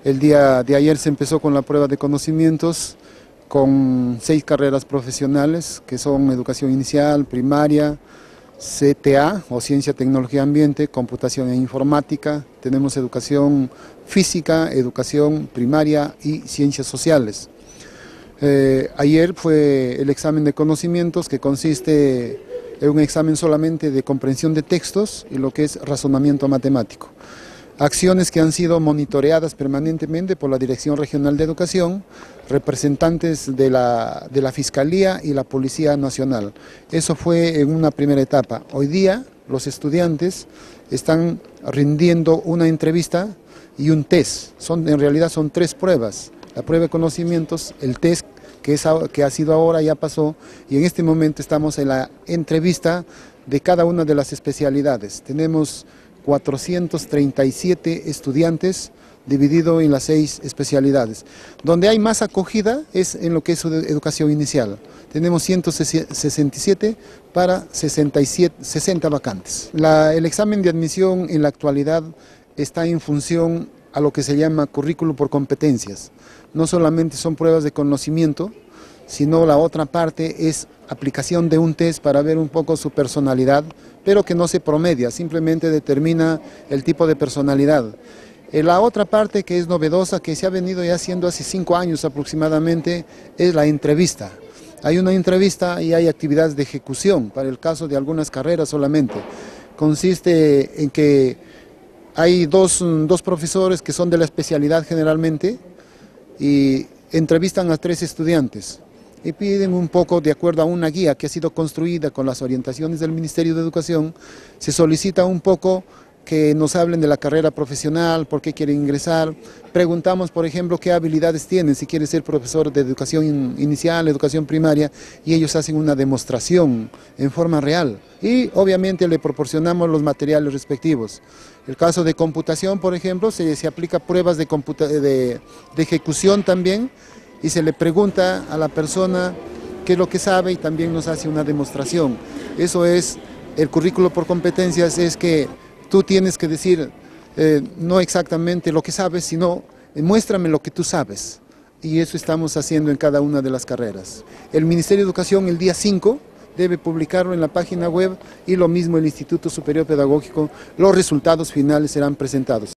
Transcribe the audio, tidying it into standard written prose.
El día de ayer se empezó con la prueba de conocimientos con 6 carreras profesionales que son educación inicial, primaria, CTA o Ciencia, Tecnología, Ambiente, Computación e Informática. Tenemos educación física, educación primaria y ciencias sociales. Ayer fue el examen de conocimientos que consiste en un examen solamente de comprensión de textos y lo que es razonamiento matemático. Acciones que han sido monitoreadas permanentemente por la Dirección Regional de Educación, representantes de la Fiscalía y la Policía Nacional. Eso fue en una primera etapa. Hoy día los estudiantes están rindiendo una entrevista y un test. En realidad son 3 pruebas. La prueba de conocimientos, el test que ha sido ahora ya pasó y en este momento estamos en la entrevista de cada una de las especialidades. Tenemos 437 estudiantes dividido en las 6 especialidades. Donde hay más acogida es en lo que es educación inicial. Tenemos 167 para 60 vacantes. El examen de admisión en la actualidad está en función a lo que se llama currículo por competencias. No solamente son pruebas de conocimiento, sino la otra parte es aplicación de un test para ver un poco su personalidad, pero que no se promedia, simplemente determina el tipo de personalidad. La otra parte que es novedosa, que se ha venido ya haciendo hace 5 años aproximadamente, es la entrevista. Hay una entrevista y hay actividades de ejecución, para el caso de algunas carreras solamente. Consiste en que hay dos profesores que son de la especialidad generalmente y entrevistan a 3 estudiantes. Y piden un poco, de acuerdo a una guía que ha sido construida con las orientaciones del Ministerio de Educación, se solicita un poco que nos hablen de la carrera profesional, por qué quieren ingresar. Preguntamos, por ejemplo, qué habilidades tienen, si quieren ser profesor de educación inicial, educación primaria, y ellos hacen una demostración en forma real. Y obviamente le proporcionamos los materiales respectivos. El caso de computación, por ejemplo, se aplica pruebas de ejecución también, y se le pregunta a la persona qué es lo que sabe y también nos hace una demostración. Eso es el currículo por competencias, es que tú tienes que decir no exactamente lo que sabes, sino muéstrame lo que tú sabes. Y eso estamos haciendo en cada una de las carreras. El Ministerio de Educación el día 5 debe publicarlo en la página web y lo mismo el Instituto Superior Pedagógico, los resultados finales serán presentados.